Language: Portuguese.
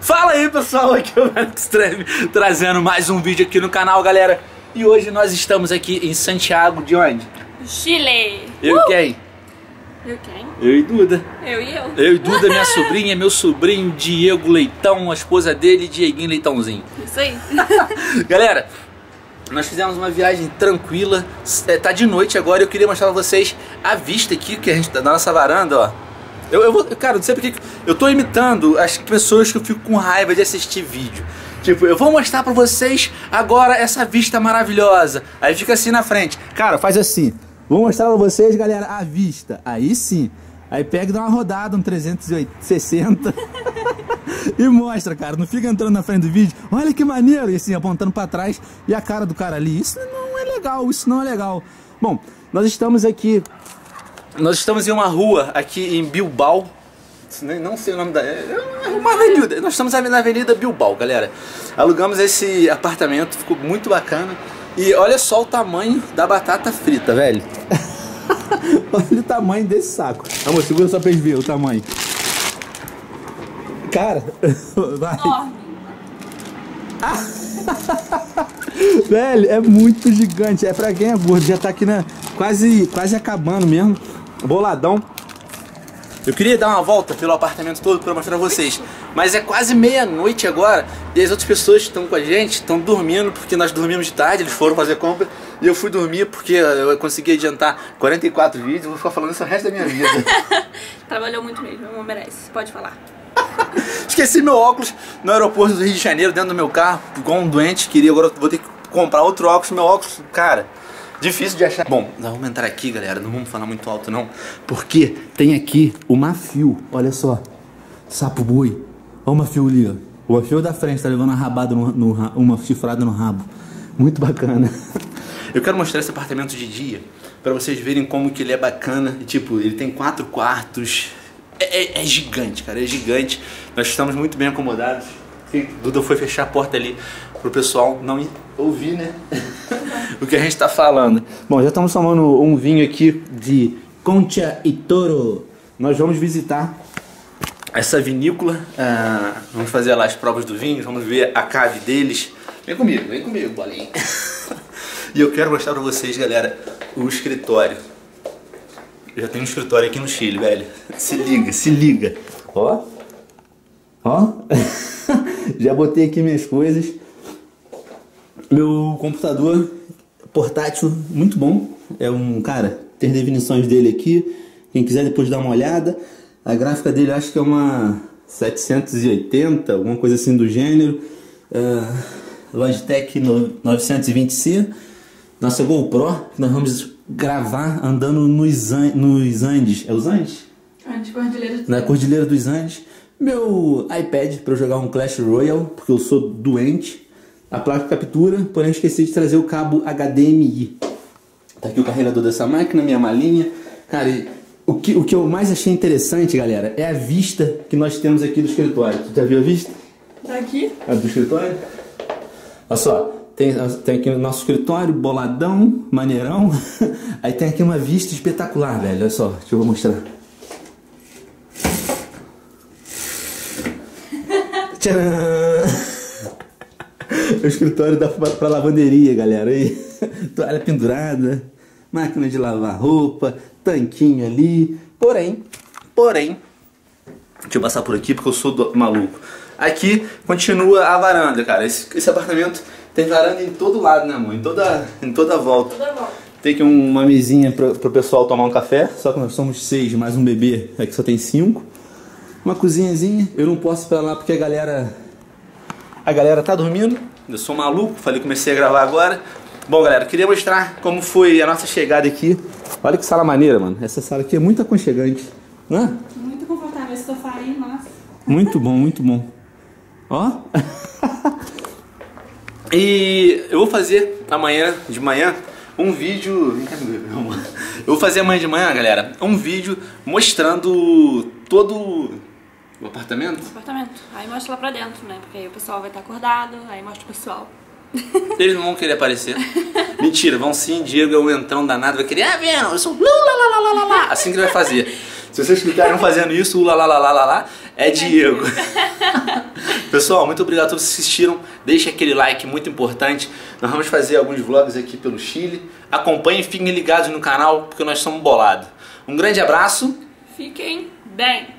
Fala aí pessoal, aqui é o Extreme, trazendo mais um vídeo aqui no canal, galera. E hoje nós estamos aqui em Santiago, de onde? Chile. Eu e quem? Eu quem? Eu e Duda. Eu e eu. Eu e Duda, minha sobrinha, meu sobrinho Diego Leitão, a esposa dele, Dieguinho Leitãozinho. Isso aí. Galera, nós fizemos uma viagem tranquila, tá de noite agora. Eu queria mostrar pra vocês a vista aqui que a gente tá na nossa varanda, ó. Cara, não sei porque eu tô imitando as pessoas que eu fico com raiva de assistir vídeo. Tipo, eu vou mostrar pra vocês agora essa vista maravilhosa. Aí fica assim na frente. Cara, faz assim. Vou mostrar pra vocês, galera, a vista. Aí sim. Aí pega e dá uma rodada, um 360. E mostra, cara. Não fica entrando na frente do vídeo. Olha que maneiro. E assim, apontando pra trás. E a cara do cara ali. Isso não é legal, isso não é legal. Bom, nós estamos aqui. Nós estamos em uma rua aqui em Bilbao. Não sei o nome da... É uma avenida. Nós estamos na Avenida Bilbao, galera. Alugamos esse apartamento, ficou muito bacana. E olha só o tamanho da batata frita, velho. Olha o tamanho desse saco. Amor, segura só pra eles verem o tamanho. Cara, vai. Velho, é muito gigante. É pra quem é gordo. Já tá aqui quase acabando mesmo. Boladão. Eu queria dar uma volta pelo apartamento todo pra mostrar pra vocês, mas é quase meia-noite agora e as outras pessoas que estão com a gente estão dormindo porque nós dormimos de tarde, eles foram fazer compra e eu fui dormir porque eu consegui adiantar 44 vídeos, eu vou ficar falando isso o resto da minha vida. Trabalhou muito mesmo, não merece, pode falar. Esqueci meu óculos no aeroporto do Rio de Janeiro, dentro do meu carro, igual um doente, agora vou ter que comprar outro óculos, meu óculos, cara... Difícil de achar. Bom, nós vamos entrar aqui, galera. Não vamos falar muito alto, não. Porque tem aqui o mafio. Olha só. Sapo-boi. Olha o mafio ali, ó. O mafio da frente tá levando uma rabada, uma chifrada no rabo. Muito bacana. Eu quero mostrar esse apartamento de dia pra vocês verem como que ele é bacana. E, tipo, ele tem 4 quartos. É gigante, cara. É gigante. Nós estamos muito bem acomodados. Duda foi fechar a porta ali pro pessoal não ouvir, né? O que a gente tá falando. Bom, já estamos tomando um vinho aqui de Concha y Toro. Nós vamos visitar essa vinícola. Vamos fazer lá as provas do vinho. Vamos ver a cave deles. Vem comigo, bolinha. E eu quero mostrar pra vocês, galera, o escritório. Eu já tenho um escritório aqui no Chile, velho. Se liga. Ó. Já botei aqui minhas coisas. Meu computador portátil, muito bom. É cara, tem definições dele aqui. Quem quiser depois dar uma olhada. A gráfica dele acho que é uma 780, alguma coisa assim do gênero. Logitech 920C. Nossa GoPro, nós vamos gravar andando nos Andes. É os Andes? Na Cordilheira dos Andes. Meu iPad para eu jogar um Clash Royale, porque eu sou doente. A placa de captura, porém esqueci de trazer o cabo HDMI. Tá aqui o carregador dessa máquina, minha malinha. Cara, o que eu mais achei interessante, galera, é a vista que nós temos aqui do escritório. Tu já viu a vista? Tá aqui? A do escritório? Olha só, tem aqui o nosso escritório, boladão, maneirão. Aí tem aqui uma vista espetacular, velho. Olha só, deixa eu mostrar. Tcharam! O escritório dá pra lavanderia, galera. Aí, toalha pendurada, máquina de lavar roupa, tanquinho ali. Porém, deixa eu passar por aqui porque eu sou maluco. Aqui continua a varanda, cara. Esse apartamento tem varanda em todo lado, né, amor? Em toda volta. Tem aqui uma mesinha pro pessoal tomar um café. Só que nós somos 6, mais um bebê. Aqui só tem 5. Uma cozinhazinha. Eu não posso ir pra lá porque a galera tá dormindo. Eu sou maluco, comecei a gravar agora. Bom, galera, queria mostrar como foi a nossa chegada aqui. Olha que sala maneira, mano. Essa sala aqui é muito aconchegante, não é? Muito confortável esse sofá aí, nossa. Muito bom, muito bom. Ó. E eu vou fazer amanhã de manhã um vídeo. Eu vou fazer amanhã de manhã, galera, um vídeo mostrando todo o apartamento. Aí mostra lá pra dentro, né? Porque aí o pessoal vai estar acordado, aí mostra o pessoal. Eles não vão querer aparecer. Mentira, vão sim. Diego é um entrão danado, vai querer, vendo, eu sou lá. Assim que ele vai fazer. Se vocês clicarem fazendo isso, lá, é Diego. Pessoal, muito obrigado a todos que assistiram. Deixem aquele like, muito importante. Nós vamos fazer alguns vlogs aqui pelo Chile. Acompanhem, fiquem ligados no canal, porque nós somos bolados. Um grande abraço. Fiquem bem.